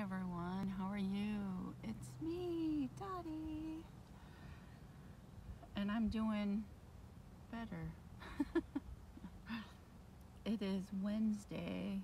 everyone, how are you? It's me, Dottie, and I'm doing better. It is Wednesday,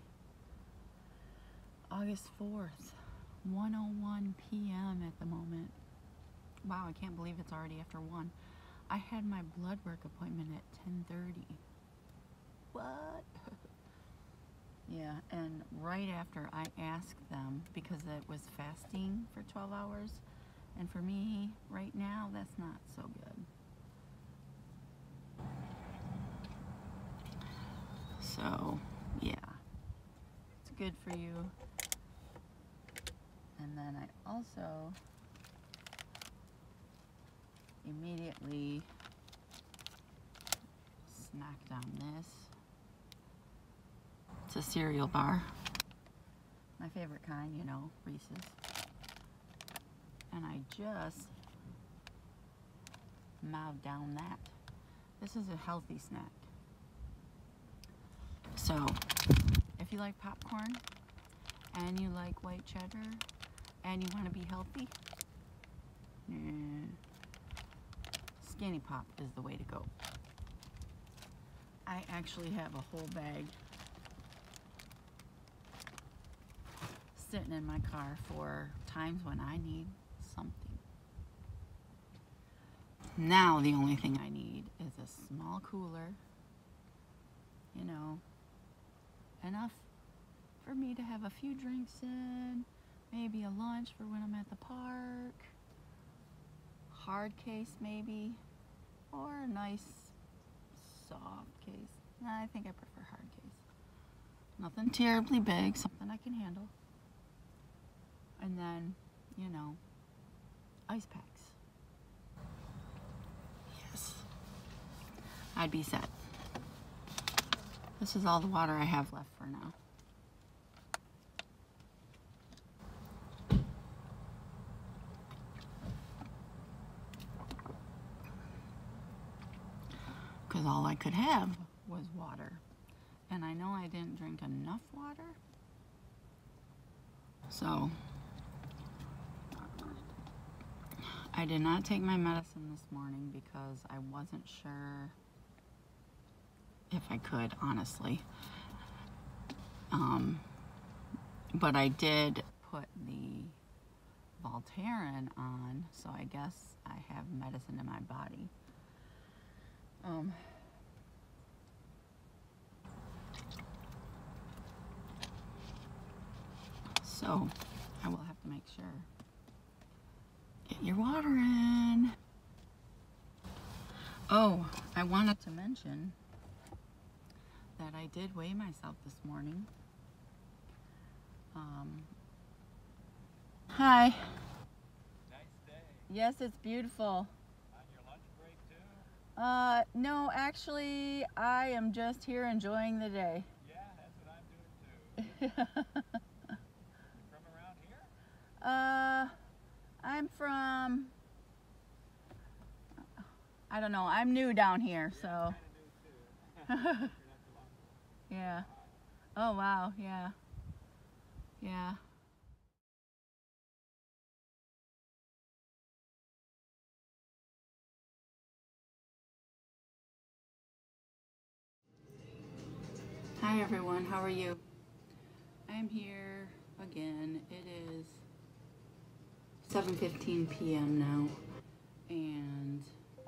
August 4th, 1:01 p.m. at the moment. Wow, I can't believe it's already after 1. I had my blood work appointment at 10:30. What? Yeah, and right after I asked them, because it was fasting for 12 hours, and for me, right now, that's not so good. So, yeah, it's good for you. And then I also immediately snacked on this. It's a cereal bar. My favorite kind, you know, Reese's. And I just mowed down that. This is a healthy snack. So, if you like popcorn, and you like white cheddar, and you want to be healthy, Skinny Pop is the way to go. I actually have a whole bag sitting in my car for times when I need something. Now the only thing I need is a small cooler, you know, enough for me to have a few drinks in, maybe a lunch for when I'm at the park, hard case maybe, or a nice soft case. Nah, I think I prefer hard case. Nothing terribly big, something I can handle. And then, you know, ice packs. Yes. I'd be set. This is all the water I have left for now. Because all I could have was water. And I know I didn't drink enough water. So, I did not take my medicine this morning because I wasn't sure if I could, honestly. But I did put the Voltaren on, so I guess I have medicine in my body. So I will have to make sure. Get your water in. Oh, I wanted to mention that I did weigh myself this morning. Hi. Nice day. Yes, it's beautiful. On your lunch break too? No, actually, I am just here enjoying the day. Yeah, that's what I'm doing too. You from around here? I'm from, I don't know, I'm new down here, so. Kind of new too. You're not too long. Yeah. Oh, wow, yeah. Yeah. Hi everyone, how are you? I'm here again. It is 7:15 p.m. now, and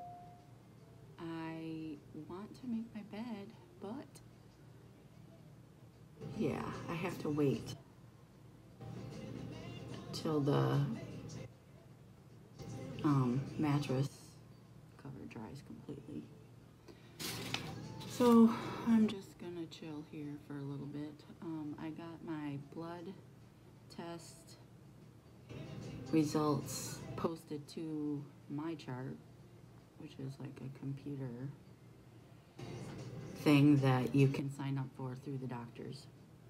I want to make my bed, but yeah, I have to wait till the mattress cover dries completely. So I'm just gonna chill here for a little bit. I got my blood test results posted to my chart, which is like a computer thing that you can sign up for through the doctors.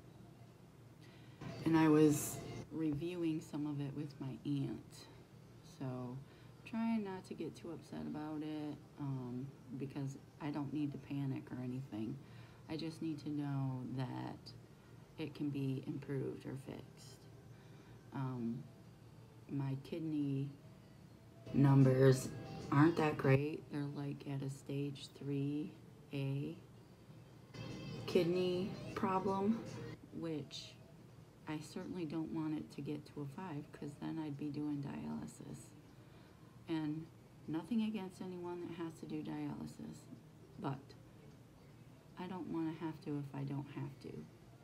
And I was reviewing some of it with my aunt, so trying not to get too upset about it, because I don't need to panic or anything. I just need to know that it can be improved or fixed. my kidney numbers aren't that great. They're like at a stage 3A kidney problem, which I certainly don't want it to get to a 5, because then I'd be doing dialysis. And nothing against anyone that has to do dialysis, but I don't want to have to if I don't have to.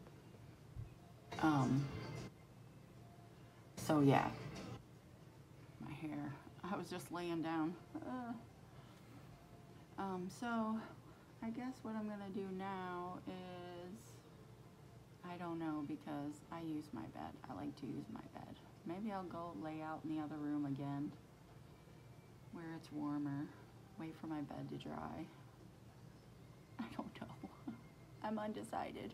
So yeah, my hair. I was just laying down. So I guess what I'm gonna do now is, I don't know, because I use my bed. I like to use my bed. Maybe I'll go lay out in the other room again, where it's warmer. Wait for my bed to dry. I don't know. I'm undecided.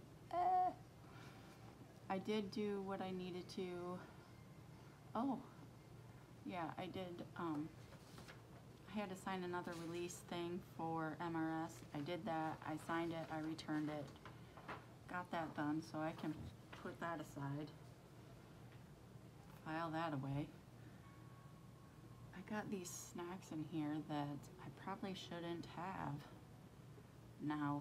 I did do what I needed to. Oh, yeah, I did. I had to sign another release thing for MRS. I did that. I signed it. I returned it. Got that done, so I can put that aside. File that away. I got these snacks in here that I probably shouldn't have. Now,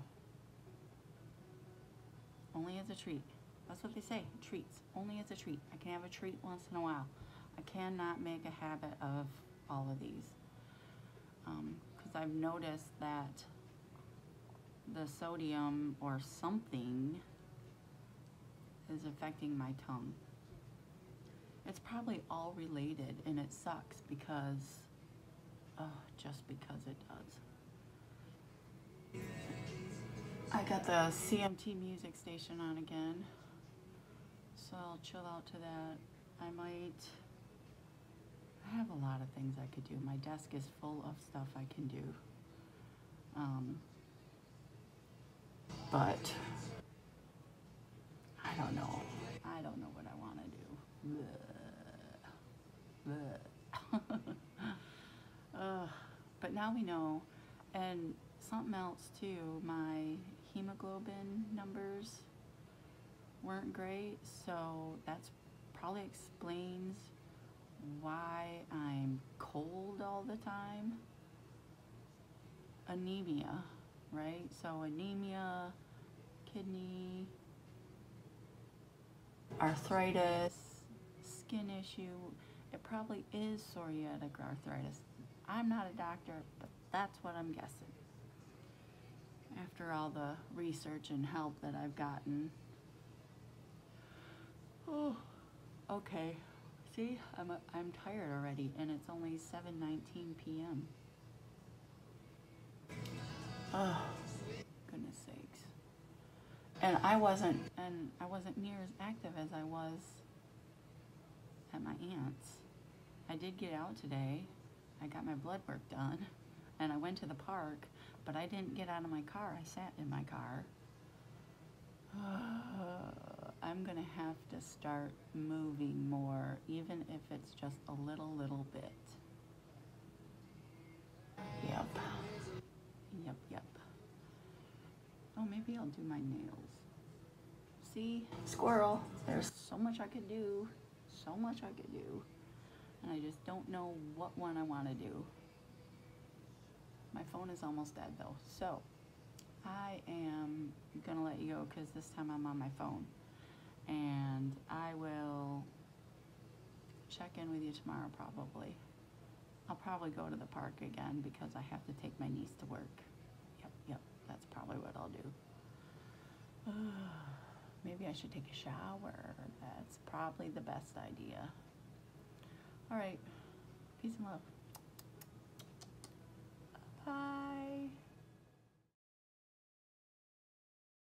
only as a treat. That's what they say, treats. Only as a treat. I can have a treat once in a while. I cannot make a habit of all of these. Because I've noticed that the sodium or something is affecting my tongue. It's probably all related, and it sucks because, just because it does. I got the CMT music station on again, so I'll chill out to that. I have a lot of things I could do. My desk is full of stuff I can do. But I don't know. I don't know what I want to do. But now we know. And something else too, my hemoglobin numbers weren't great, so that's probably explains why I'm cold all the time. Anemia, right? So anemia, kidney, arthritis, skin issue. It probably is psoriatic arthritis. I'm not a doctor, but that's what I'm guessing. After all the research and help that I've gotten. Oh, okay. See, I'm tired already, and it's only 7:19 p.m. Oh, goodness sakes. And I wasn't near as active as I was at my aunt's. I did get out today. I got my blood work done, and I went to the park, but I didn't get out of my car. I sat in my car. I'm gonna have to start moving more, even if it's just a little bit. Yep. Oh, maybe I'll do my nails. See, squirrel. There's so much I could do. So much I could do. And I just don't know what one I want to do. My phone is almost dead though. So, I am gonna let you go because this time I'm on my phone. And I will check in with you tomorrow probably. I'll probably go to the park again because I have to take my niece to work. Yep, that's probably what I'll do. Maybe I should take a shower. That's probably the best idea. All right, peace and love.